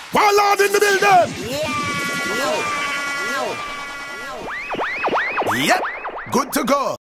Warlord in the building. Yep, good to go.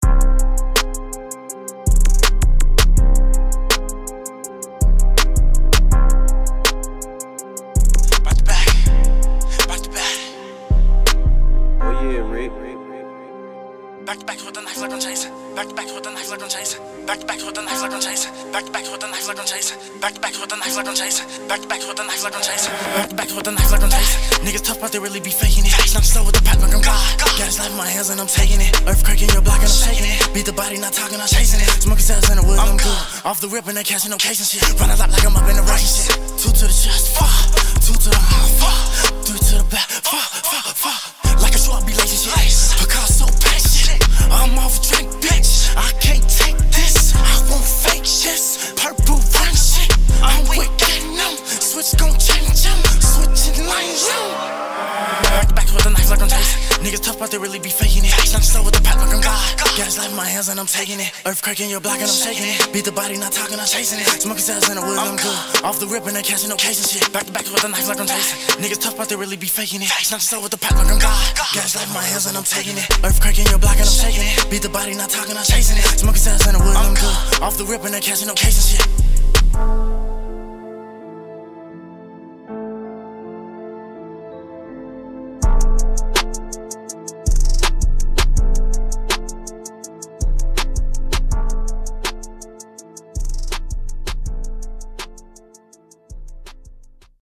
Back to back with the knife like I'm chasing. Back to back with the knife like I'm chasing. Back to back with the knife like I'm chasing. Back to back with the knife like I'm chasing. Back to back with the knife like I'm chasing. Back to back with the knife like I'm chasing. Back to back with the knife like I'm chasing. Niggas tough, but they really be faking it. I'm slow with the pack like I'm God. Got his life in my hands and I'm taking it. Earthquake in your block and I'm shaking it. Beat the body, not talking, I'm chasing it. Smoking cells in the wood, I'm good. Off the rip and they catching no case and shit. Run a lap like I'm up in the rush and shit. 2 to the chest, 2 to the heart, 3 to the back, 4. Like a short, be lazy shit. Picasso patient. I'm off drink, bitch. I can't take this. I won't fake shit. Purple run shit. I'm wicked numb. Switch gon' change them. Switching lanes. Back to back with a knife like I'm chasing. Niggas tough, but they really be faking it. I'm slow with the pack like I'm God. Got his life in my hands and I'm taking it. Earthquake in your block and I'm shaking it. Beat the body, not talking, I'm chasing it. Smoking cells in the wood, I'm good. Off the rip and they catching no case and shit. Back to back with a knife like I'm chasing. Niggas tough, but they really be faking it. I'm slow with the pack like I'm God. Got his life in my hands and I'm taking it. Earthquake in your block and I'm shaking it. Beat the body, not talking, I'm chasing it. Smoking cells in the wood, I'm good. Off the rip and they catching no case and shit.